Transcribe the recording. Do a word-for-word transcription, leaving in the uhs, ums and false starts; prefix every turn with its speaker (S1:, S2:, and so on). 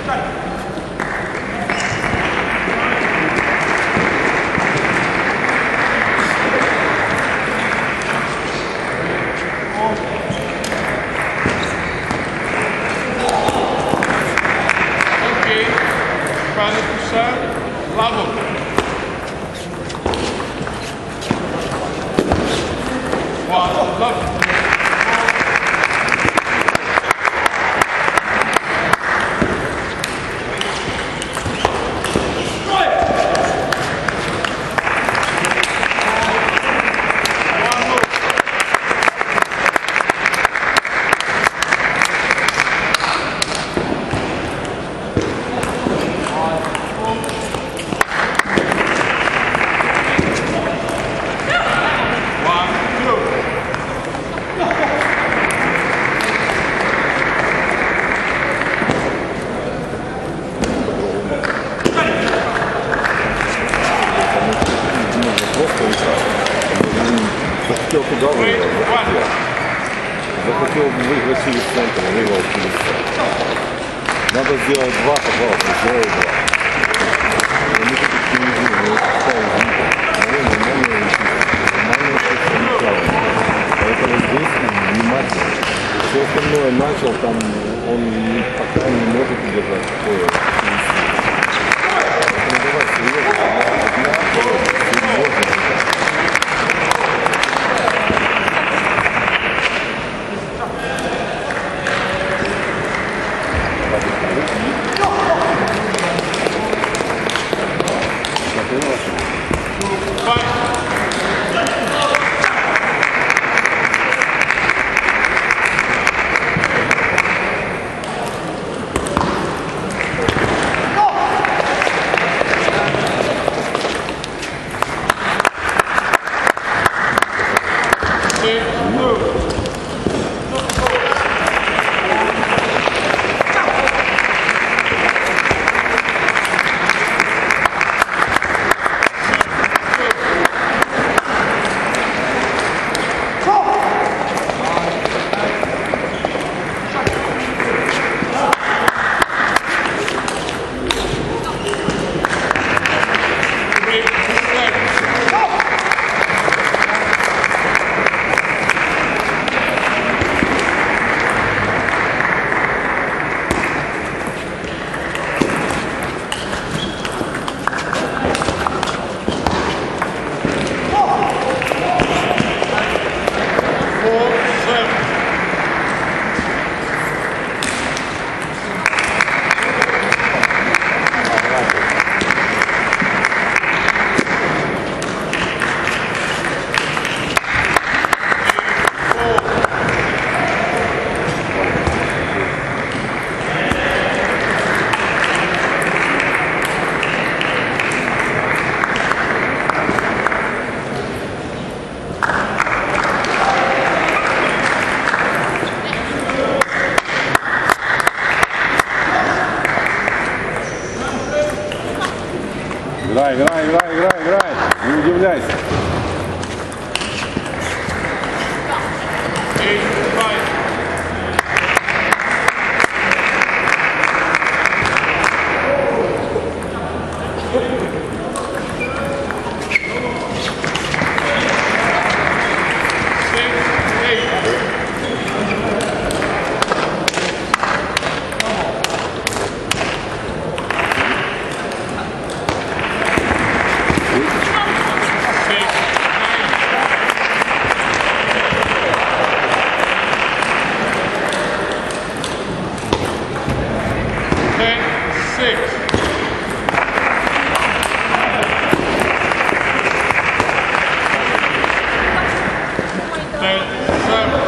S1: Para puxar, lá vou. One, love.
S2: Захотел туда выиграть, захотел выиграть через центр, выиграл через центр. Надо сделать два, пожалуйста, сделай два. Мы тут впереди, мы это ставим нормально, нормально, нормально все начало. Поэтому здесь внимательно. Все остальное начал, там он пока не может удержать такое. Поэтому давай серьезно, серьезно. Играй, играй, играй, играй, играй. Не удивляйся.
S1: Seven.